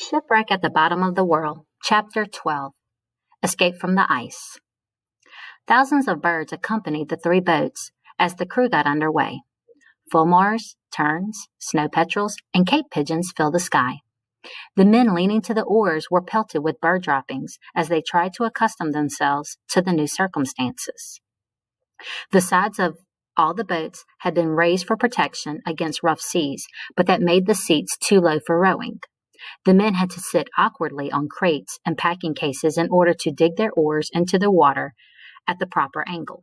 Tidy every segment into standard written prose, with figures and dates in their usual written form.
Shipwreck at the Bottom of the World, Chapter 12. Escape from the Ice. Thousands of birds accompanied the three boats as the crew got underway. Fulmars, terns, snow petrels, and cape pigeons filled the sky. The men leaning to the oars were pelted with bird droppings as they tried to accustom themselves to the new circumstances. The sides of all the boats had been raised for protection against rough seas, but that made the seats too low for rowing. The men had to sit awkwardly on crates and packing cases in order to dig their oars into the water at the proper angle.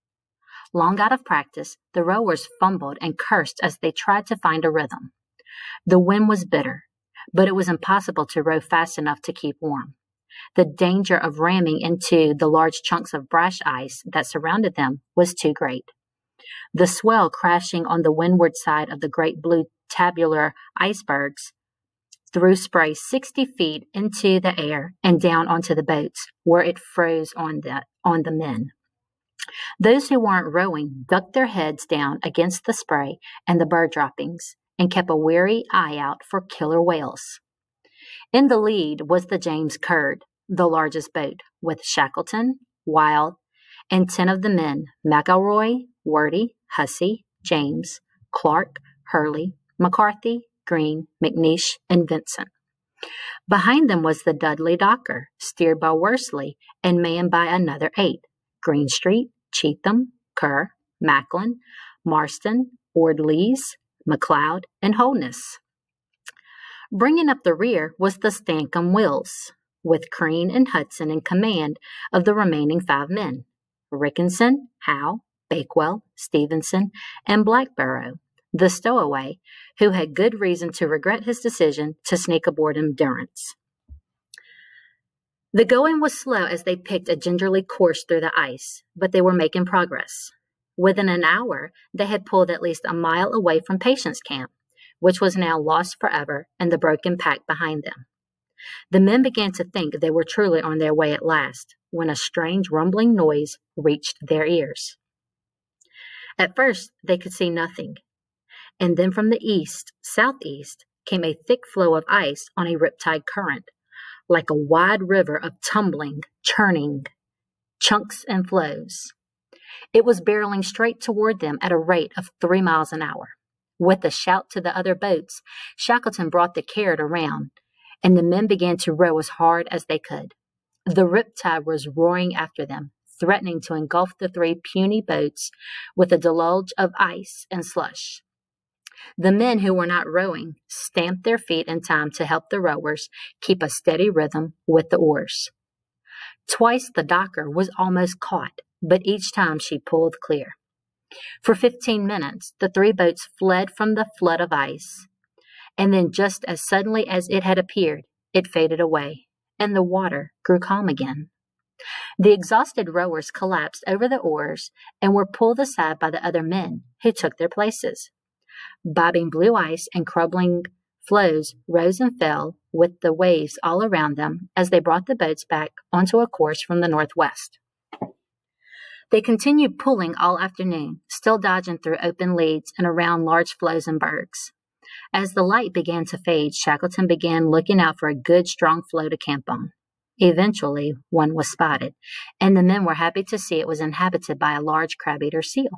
Long out of practice, the rowers fumbled and cursed as they tried to find a rhythm. The wind was bitter, but it was impossible to row fast enough to keep warm. The danger of ramming into the large chunks of brash ice that surrounded them was too great. The swell crashing on the windward side of the great blue tabular icebergs threw spray 60 feet into the air and down onto the boats, where it froze on the men. Those who weren't rowing ducked their heads down against the spray and the bird droppings and kept a wary eye out for killer whales. In the lead was the James Caird, the largest boat, with Shackleton, Wild, and 10 of the men, McElroy, Wordy, Hussey, James, Clark, Hurley, McCarthy, Green, McNeish, and Vincent. Behind them was the Dudley Docker, steered by Worsley and manned by another 8, Greenstreet, Cheetham, Kerr, Macklin, Marston, Ord-Lees, McLeod, and Holness. Bringing up the rear was the Stancomb Wills, with Crean and Hudson in command of the remaining 5 men, Rickenson, Howe, Bakewell, Stevenson, and Blackborough, the stowaway, who had good reason to regret his decision to sneak aboard Endurance. The going was slow as they picked a gingerly course through the ice, but they were making progress. Within an hour, they had pulled at least a mile away from Patience Camp, which was now lost forever and the broken pack behind them. The men began to think they were truly on their way at last, when a strange rumbling noise reached their ears. At first, they could see nothing, and then from the southeast, came a thick flow of ice on a riptide current, like a wide river of tumbling, churning chunks and flows. It was barreling straight toward them at a rate of 3 miles an hour. With a shout to the other boats, Shackleton brought the Caird around, and the men began to row as hard as they could. The riptide was roaring after them, threatening to engulf the 3 puny boats with a deluge of ice and slush. The men who were not rowing stamped their feet in time to help the rowers keep a steady rhythm with the oars. Twice the Docker was almost caught, but each time she pulled clear. For 15 minutes, the 3 boats fled from the flood of ice, and then just as suddenly as it had appeared, it faded away, and the water grew calm again. The exhausted rowers collapsed over the oars and were pulled aside by the other men, who took their places. Bobbing blue ice and crumbling floes rose and fell with the waves all around them as they brought the boats back onto a course from the northwest. They continued pulling all afternoon, still dodging through open leads and around large floes and bergs. As the light began to fade, Shackleton began looking out for a good, strong floe to camp on. Eventually, one was spotted, and the men were happy to see it was inhabited by a large crab-eater seal.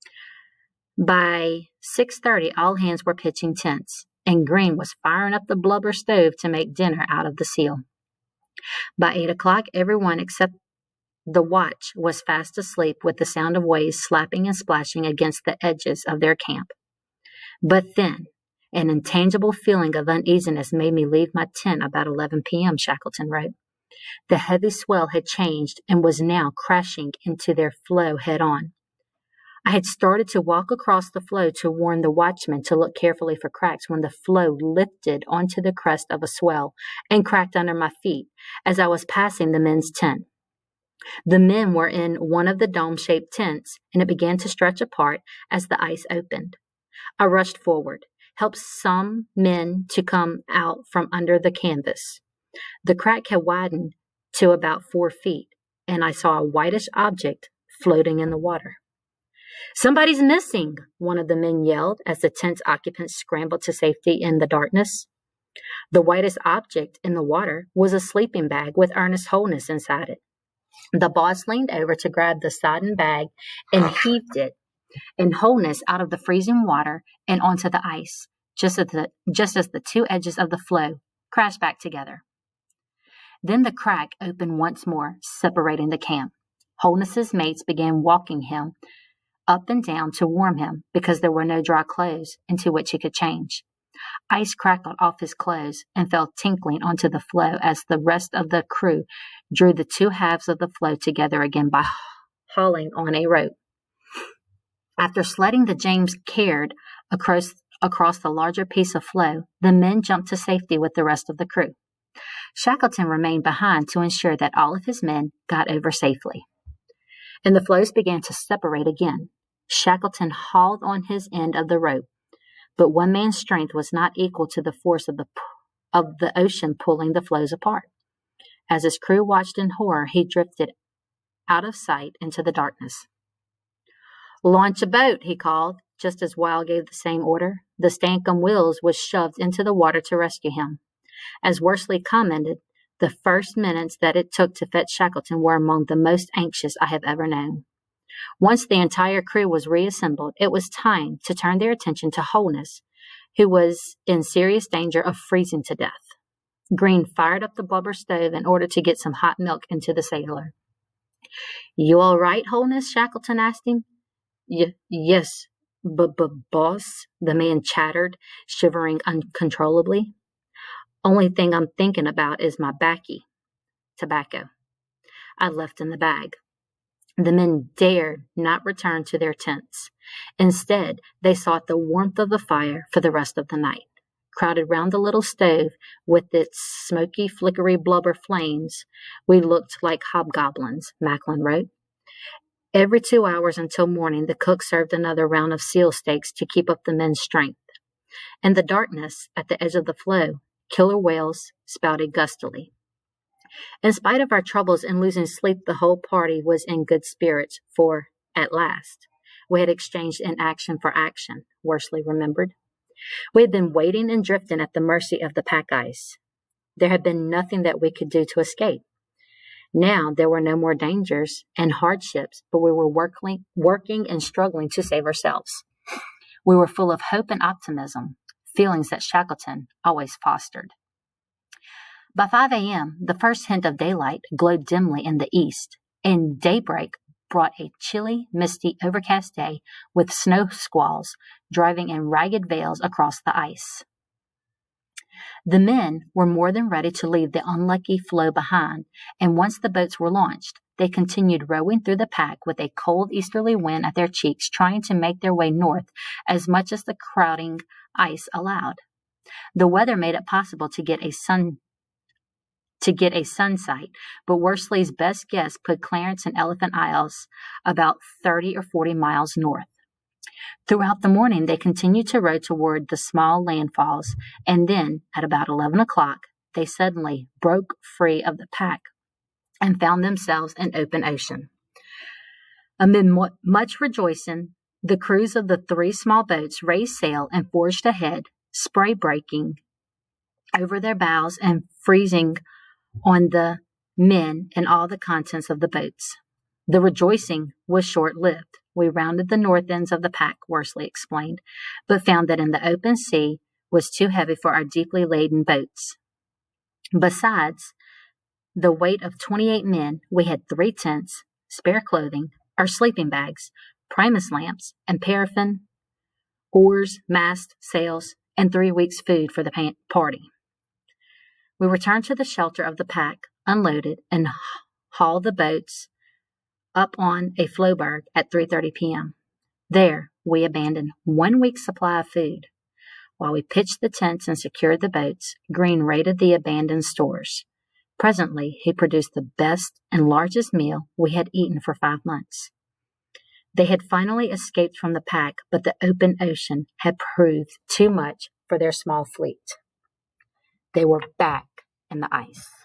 By 6:30, all hands were pitching tents, and Green was firing up the blubber stove to make dinner out of the seal. By 8 o'clock, everyone except the watch was fast asleep with the sound of waves slapping and splashing against the edges of their camp. But then, an intangible feeling of uneasiness made me leave my tent about 11 p.m., Shackleton wrote. The heavy swell had changed and was now crashing into their floe head-on. I had started to walk across the floe to warn the watchman to look carefully for cracks when the floe lifted onto the crest of a swell and cracked under my feet as I was passing the men's tent. The men were in one of the dome-shaped tents, and it began to stretch apart as the ice opened. I rushed forward, helped some men to come out from under the canvas. The crack had widened to about 4 feet, and I saw a whitish object floating in the water. "Somebody's missing," one of the men yelled as the tent's occupants scrambled to safety in the darkness. The whitest object in the water was a sleeping bag with Ernest Holness inside it. The boss leaned over to grab the sodden bag and heaved it and Holness out of the freezing water and onto the ice, just as the two edges of the floe crashed back together. Then the crack opened once more, separating the camp. Holness's mates began walking him up and down to warm him because there were no dry clothes into which he could change. Ice crackled off his clothes and fell tinkling onto the floe as the rest of the crew drew the two halves of the floe together again by hauling on a rope. After sledding the James Caird across the larger piece of floe, the men jumped to safety with the rest of the crew. Shackleton remained behind to ensure that all of his men got over safely. And the floes began to separate again. Shackleton hauled on his end of the rope, but one man's strength was not equal to the force of the ocean pulling the floes apart. As his crew watched in horror, he drifted out of sight into the darkness. "Launch a boat," he called, just as Weil gave the same order. The Stancomb Wills was shoved into the water to rescue him. As Worsley commented, the first minutes that it took to fetch Shackleton were among the most anxious I have ever known. Once the entire crew was reassembled, it was time to turn their attention to Holness, who was in serious danger of freezing to death. Green fired up the blubber stove in order to get some hot milk into the sailor. "You all right, Holness?" Shackleton asked him. Yes, boss," the man chattered, shivering uncontrollably. "Only thing I'm thinking about is my tobacco. I left in the bag." The men dared not return to their tents. Instead, they sought the warmth of the fire for the rest of the night. Crowded round the little stove with its smoky, flickery blubber flames, we looked like hobgoblins, Macklin wrote. Every 2 hours until morning, the cook served another round of seal steaks to keep up the men's strength. In the darkness, at the edge of the floe, killer whales spouted gustily. In spite of our troubles and losing sleep, the whole party was in good spirits, for, at last, we had exchanged inaction for action, Worsley remembered. We had been waiting and drifting at the mercy of the pack ice. There had been nothing that we could do to escape. Now there were no more dangers and hardships, but we were working and struggling to save ourselves. We were full of hope and optimism, feelings that Shackleton always fostered. By 5 a.m., the first hint of daylight glowed dimly in the east, and daybreak brought a chilly, misty, overcast day with snow squalls driving in ragged veils across the ice. The men were more than ready to leave the unlucky floe behind, and once the boats were launched, they continued rowing through the pack with a cold easterly wind at their cheeks, trying to make their way north as much as the crowding ice allowed. The weather made it possible to get a sun sight, but Worsley's best guess put Clarence and Elephant Isles about 30 or 40 miles north. Throughout the morning, they continued to row toward the small landfalls, and then, at about 11 o'clock, they suddenly broke free of the pack and found themselves in open ocean. Amid much rejoicing, the crews of the 3 small boats raised sail and forged ahead, spray breaking over their bows and freezing on the men and all the contents of the boats. The rejoicing was short-lived. We rounded the north ends of the pack, Worsley explained, but found that in the open sea was too heavy for our deeply laden boats. Besides the weight of 28 men, we had 3 tents, spare clothing, our sleeping bags, Primus lamps, and paraffin, oars, mast, sails, and 3 weeks' food for the party. We returned to the shelter of the pack, unloaded, and hauled the boats up on a floeberg at 3:30 p.m. There, we abandoned 1 week's supply of food. While we pitched the tents and secured the boats, Green raided the abandoned stores. Presently, he produced the best and largest meal we had eaten for 5 months. They had finally escaped from the pack, but the open ocean had proved too much for their small fleet. They were back in the ice.